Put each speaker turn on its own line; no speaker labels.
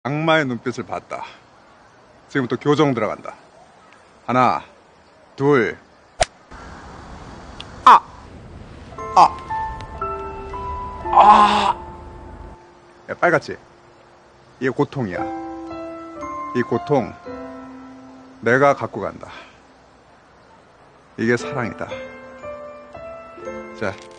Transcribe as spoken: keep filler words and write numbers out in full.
악마의 눈빛을 봤다. 지금부터 교정 들어간다. 하나, 둘. 아! 아! 아! 야, 빨갛지? 이게 고통이야. 이 고통 내가 갖고 간다. 이게 사랑이다. 자.